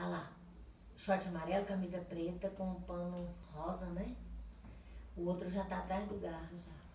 Ah lá, short amarelo, camisa preta com um pano rosa, né? O outro já tá atrás do garro já.